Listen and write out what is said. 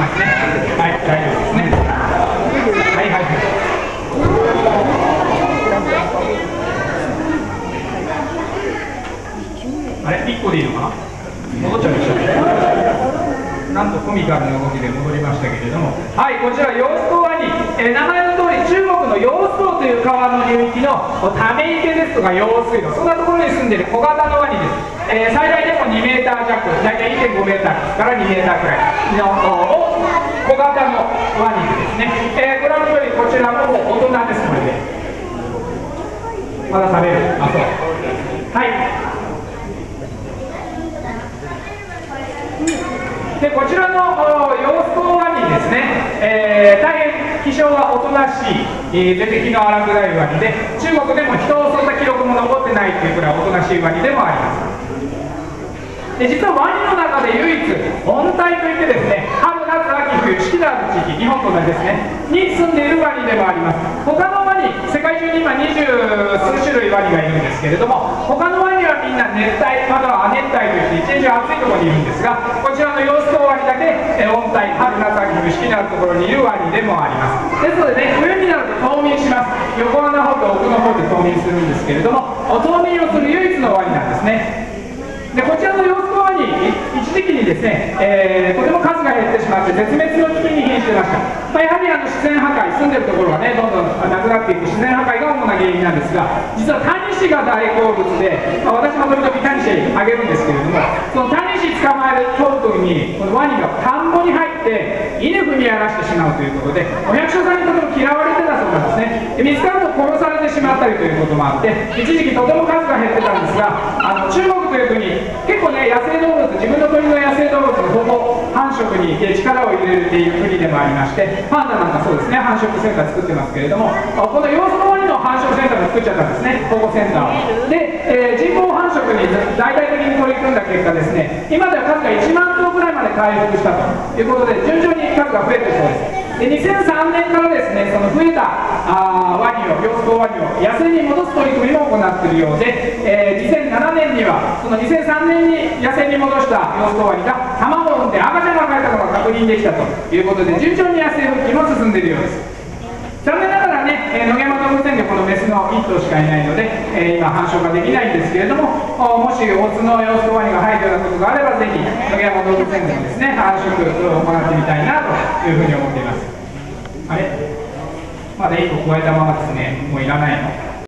ますね。はい、大丈夫ですね。はいはいはい。あれ、1個でいいのかな。戻っちゃいました。なんとコミカルな動きで戻りましたけれども、はい、こちら揚子江ワニ、名前の通り中国の揚子江という川の流域のため池ですとか用水路、そんなところに住んでいる小型のワニです。最大でも2メーター弱、大体 1.5 メーターから2メーターくらいの小型のワニですね。ご覧の通りこちらも大人です。これでまだ食べる。あ、そう。はい。でこちらの揚子江ワニですね、大変気性がおとなしい、出てきの荒くないワニで、中国でも人を襲った記録も残ってないというくらいおとなしいワニでもあります。で実はワニの中で唯一温帯といってですね、春夏秋冬四季のある地域、日本と同じですねに住んでいるワニでもあります。他のワニ、世界中に今20数種類ワニがいるんですけれども、他のワニはみんな熱帯または亜熱帯といって一年中暑いところにいるんですが、こちらの揚子江ワニだけ温帯、春夏秋冬四季のあるところにいるワニでもあります。ですのでね、冬になると冬眠します。横穴の方と奥の方で冬眠するんですけれども、冬眠をする唯一のワニなんですね。でこちらの揚子江ワニ、一時期にですね、とても数が減ってしまって絶滅の危機に瀕していました。やはり自然破壊、住んでるところはねどんどんなくなっていく自然破壊が主な原因なんですが、実はタニシが大好物で、私も時々タニシあげるんですけれども、そのタニシ捕まえる取る時にこのワニが田んぼに入って稲踏み荒らしてしまうということで、お百姓さんにとても嫌われてたそうなんですね。で見つかると殺されてしまったりということもあって、一時期とても数が減ってたんですが、中国という国結構ね、野生動物、自分の国の野生動物の保護繁殖に力を入れている国でもありまして、パンダなんかそうですね、繁殖センター作ってますけれども、この揚子江ワニの繁殖センターも作っちゃったんですね、保護センターを。で、人工繁殖に大々的に取り組んだ結果ですね、今では数が1万頭ぐらいまで回復したということで、順調に数が増えているそうです。で2003年からですね、その増えたワニを、揚子江ワニを野生に戻す取り組みも行っているようで、2007年にはその2003年に野生に戻した揚子江ワニが卵を産んで赤ちゃんが生えたのが確認できたということで、順調に野生復帰も進んでいるようです。残念ながらね、野毛山動物園でこのメスの1頭しかいないので、今繁殖ができないんですけれども、もしオスの揚子江ワニが生えているようなことがあれば、ぜひ野毛山動物園でもですね、繁殖を行ってみたいなというふうに思っています。あれまだ1個加えたままですね、もういらないの。